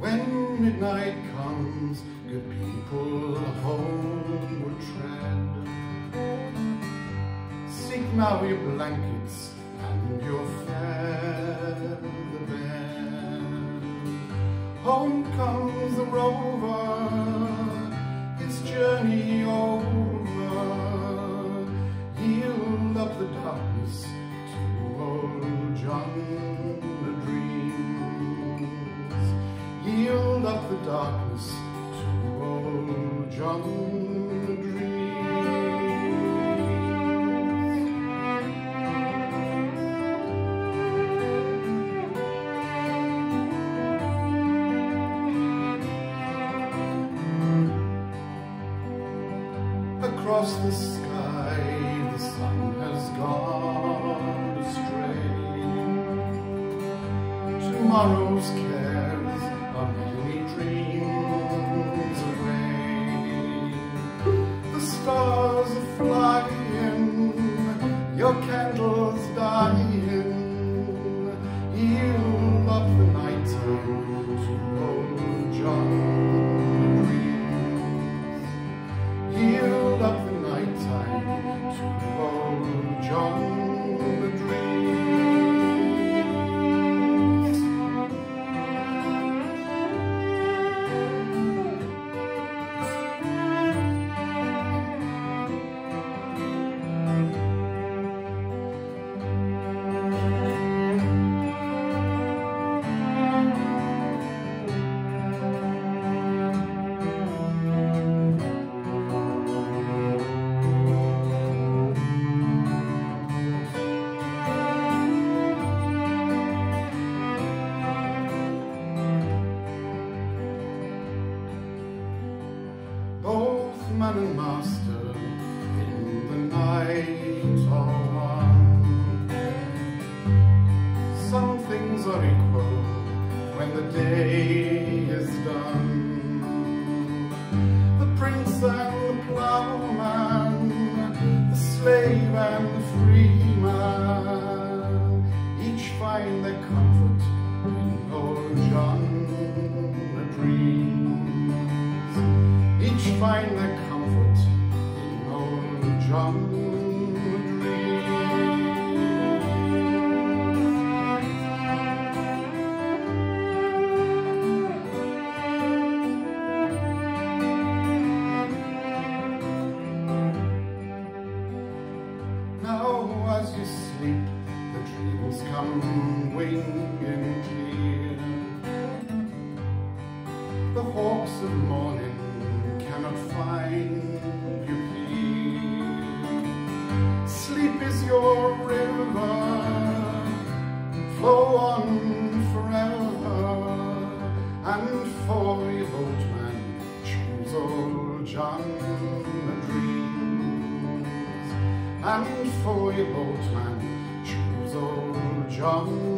When midnight comes, good people homeward tread. Seek now your blankets and your feather bed. Home comes the rover, his journey over. Yield up the darkness to old John the dreams. Yield up the darkness to old John the dreams. Across the sky, the sun has gone astray. Tomorrow's cares are many dreams away. The stars are flying, your candles dying. Yield up the nighttime to old John the dreams. Yield up the nighttime to old John the dreams. Both man and master in the night are one. Some things are equal when the day is done. The prince and the plowman, the slave and the free man, each find their comfort in old John the dreams. Each find their comfort in old John the dreams. Now as you sleep, the dreams come winging clear. The hawks of morning cannot find you here. Sleep is your river, flow on forever. And for your boatman, choose old John the dreams. And for your boatman, choose old John